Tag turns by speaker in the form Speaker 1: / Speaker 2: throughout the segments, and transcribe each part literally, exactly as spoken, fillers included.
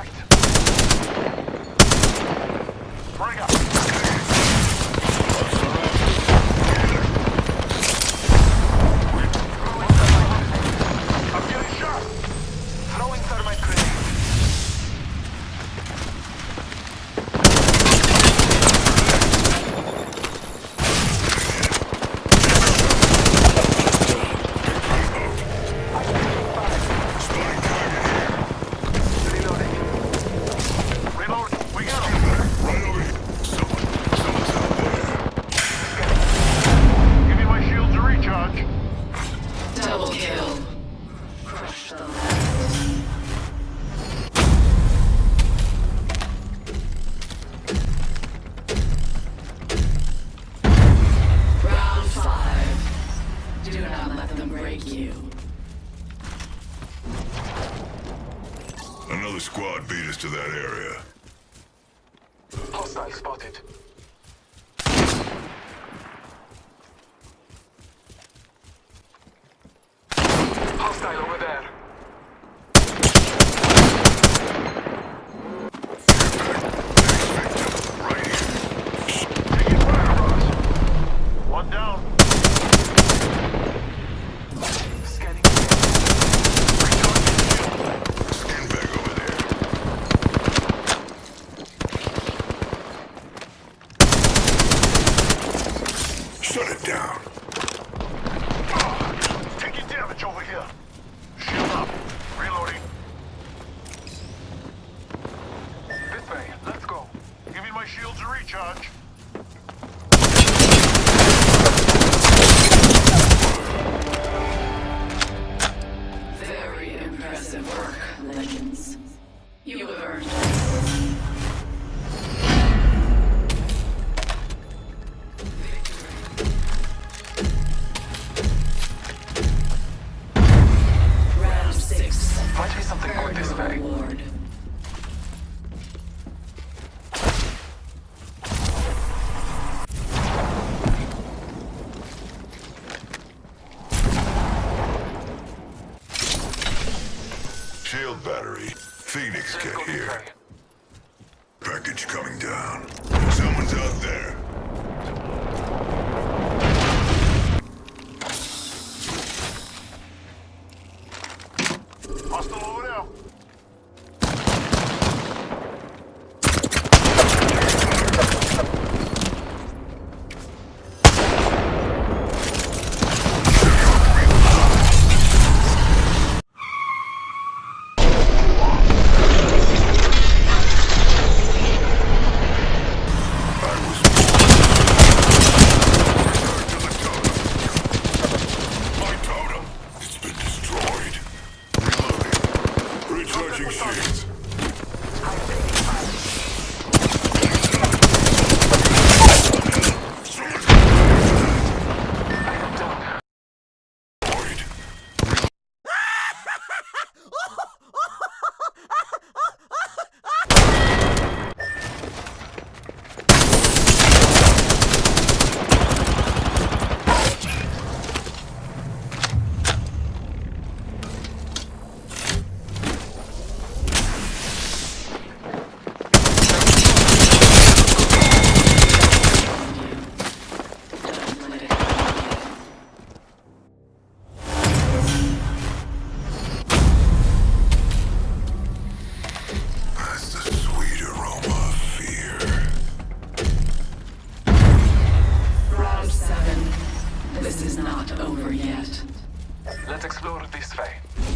Speaker 1: contact. Bring up. I'm getting shot. Throwing thermite grenade.
Speaker 2: Another squad beat us to that area.
Speaker 1: Hostile spotted. Hostile over there.
Speaker 2: Right here.
Speaker 1: Taking fire, boss. One down. Scanning.
Speaker 2: Skin bag over there. Shut it down.
Speaker 1: Oh, taking damage over here. Shield up. Reloading. This way. Let's go. Give me my shields to recharge.
Speaker 3: Very impressive work, Legends. You have earned Round six.
Speaker 1: Might be something going this way.
Speaker 3: Reward.
Speaker 2: Shield battery. Phoenix
Speaker 1: Let's
Speaker 2: kit
Speaker 1: go this
Speaker 2: here.
Speaker 1: way.
Speaker 2: Package coming down. Someone's out there.
Speaker 1: Hostile over there.
Speaker 2: My totem! It's been destroyed. Reloading. Recharging shields.
Speaker 1: I am down.
Speaker 2: Void.
Speaker 3: Don't let it happen.
Speaker 2: That's the sweet aroma of fear.
Speaker 3: Round seven. This is not over yet.
Speaker 1: Let's explore this way.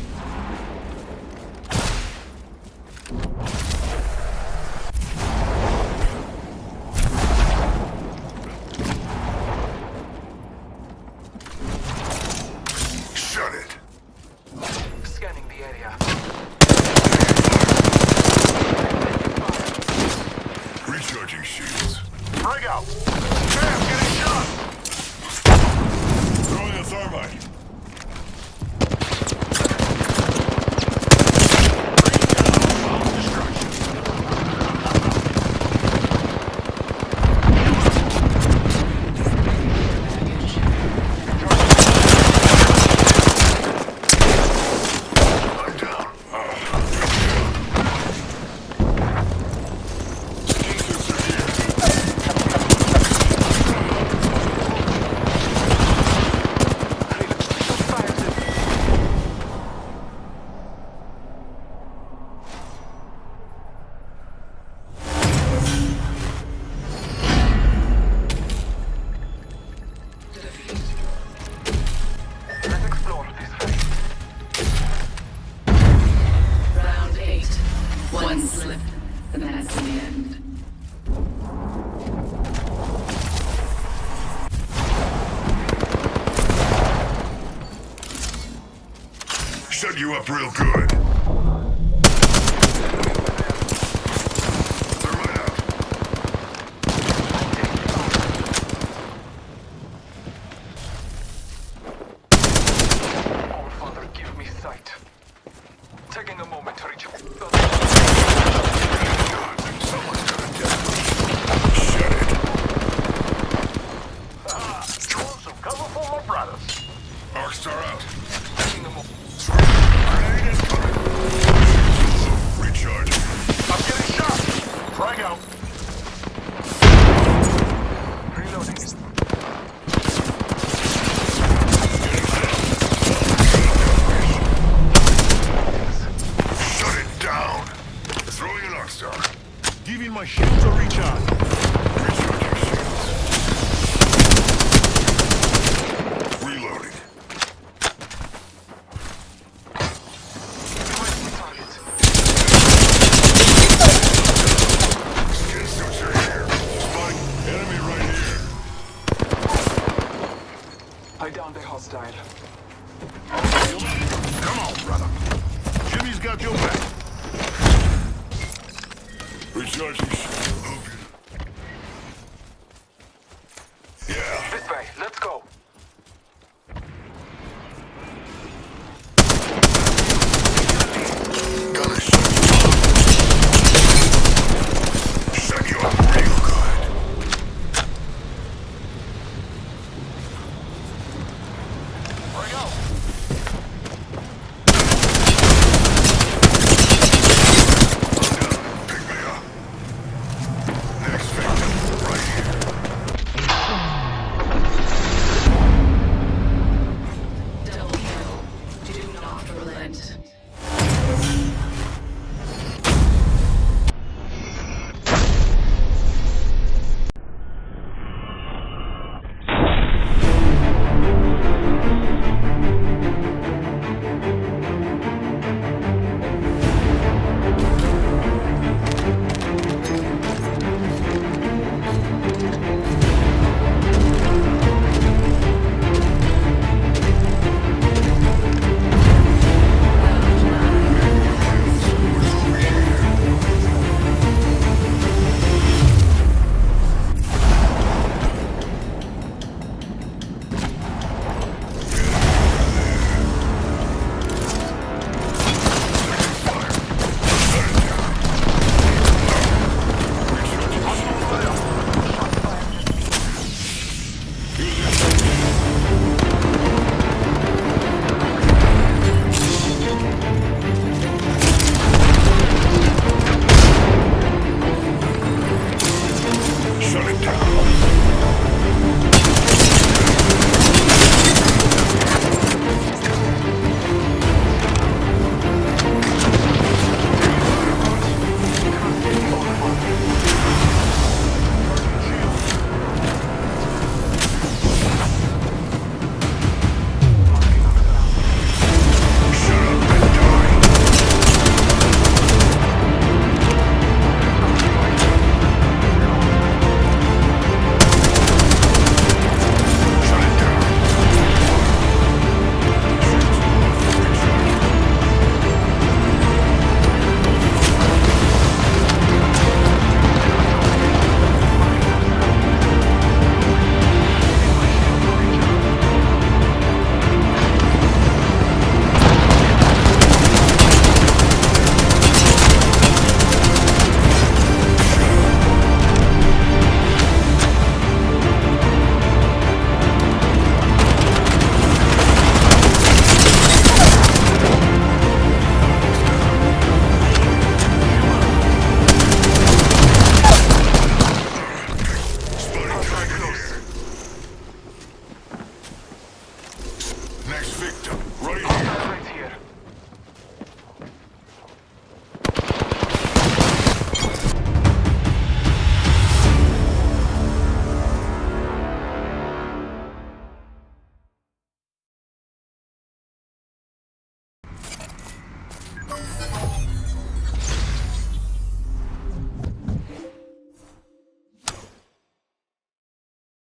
Speaker 2: Shut it.
Speaker 1: Scanning the area.
Speaker 2: Recharging shields.
Speaker 1: Bring out. Bam, getting shot.
Speaker 2: Throwing a thermite.
Speaker 1: Destruction.
Speaker 2: up real good. Thermite out.
Speaker 1: Oh, Father, give me sight. Taking a moment to reach.
Speaker 2: Someone's gonna death rush. Shut it.
Speaker 1: Ah, drawing some cover for my brothers.
Speaker 2: Arcstar out.
Speaker 1: Taking a moment.
Speaker 2: Grenade incoming. Recharge.
Speaker 1: I'm getting shot. Frag out. Reloading.
Speaker 2: Shut it down. Throwing an Arcstar.
Speaker 1: Giving my shields a recharge.
Speaker 2: Recharging shields. Reloading. Skin suits are here. Spotting enemy right here.
Speaker 1: I downed a hostile. Come on, brother. Jimmy's got your back.
Speaker 2: Recharging shields. Yeah.
Speaker 1: This way. Let's go.
Speaker 2: Gonna shut you up. Shut you up real good.
Speaker 1: Frag out.
Speaker 2: Pick me up. Next victim, right here.
Speaker 3: Double kill. Do not relent.
Speaker 2: Shut it down. Shut up and die. Shut it down. Next victim, right here.
Speaker 1: Right here.